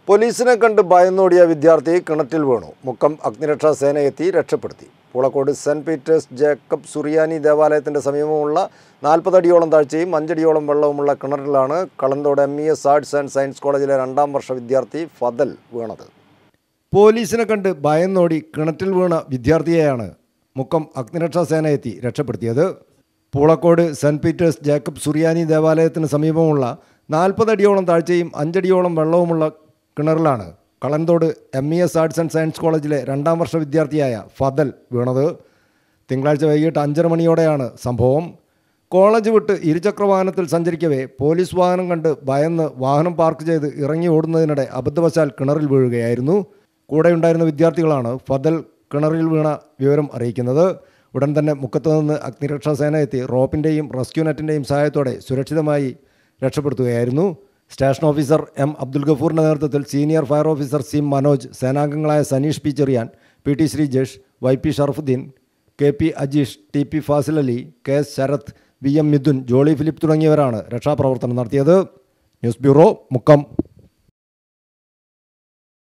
പോലീസിനെ കണ്ട് ഭയന്നോടിയ വിദ്യാർത്ഥി കിണറ്റിൽ വീണു. മുക്കം അഗ്നിരക്ഷാ സേന എത്തി രക്ഷപ്പെടുത്തി. പൂളക്കോട് സെന്റ് പീറ്റേഴ്സ് ജേക്കബ് സുറിയാനി ദേവാലയത്തിന്റെ സമീപമുള്ള 40 അടിയോളം താഴ്ചയും 5 അടിയോളം വെള്ളവുമുള്ള കിണറിലാണ് Kalanthode MES arts and science കോളേജിലെ 2ാം വർഷ വിദ്യാർത്ഥി ഫദൽ വീണത്. പോലീസിനെ കണ്ട് ഭയന്നോടി കിണറ്റിൽ വീണ വിദ്യാർത്ഥിയെയാണ് മുക്കം അഗ്നിരക്ഷാ സേന എത്തി രക്ഷപ്പെടുത്തിയത്. പൂളക്കോട് സെന്റ് പീറ്റേഴ്സ് ജേക്കബ് സുറിയാനി ദേവാലയത്തിന് സമീപമുള്ള 40 അടിയോളം താഴ്ചയും 5 അടിയോളം വെള്ളവുമുള്ള കിണറിലാണ് Kalanthode MES arts and science കോളേജിലെ 2ാം വർഷ വിദ്യാർത്ഥിയായ ഫദൽ വീണത്. തിങ്കളാഴ്ച വൈകിട്ട് 5:30 മണിയോടെയാണ് സംഭവം. കോളേജ് വിട്ട് ഇരുചക്രവാഹനത്തിൽ സഞ്ചരിക്കവേ പോലീസ് വാഹനം കണ്ട് ഭയന്ന് വാഹനം പാർക്ക് ചെയ്ത് ഇറങ്ങി ഓടുന്നതിനിടെ അബദ്ധവശാൽ കിണറിൽ വീഴുകയായിരുന്നു. കൂടെയുണ്ടായിരുന്ന വിദ്യാർത്ഥികളാണ് ഫദൽ കിണറിൽ വീണ വിവരം അറിയിക്കുന്നത്. ഉടൻ തന്നെ മുക്കത്ത് നിന്ന് അഗ്നിരക്ഷാ സേന എത്തി റോപ്പിൻ്റെയും റെസ്ക്യൂ നെറ്റിൻ്റെയും സഹായത്തോടെ സുരക്ഷിതമായി രക്ഷപ്പെടുത്തുകയായിരുന്നു. Station officer M. അബ്ദുൽ ഗഫൂറിൻ്റെ നേതൃത്വത്തിൽ senior fire officer C. Manoj, സേനാംഗങ്ങളായ Sanish P. Cherian, PT Sreejesh, YP Sharafuddin, KP Ajeesh, TP Fazil Ali, KS Sarath, VM Midhun, Jolly Philip തുടങ്ങിയവരാണ് രക്ഷാപ്രവർത്തനം നടത്തിയത്. News bureau, Mukkam.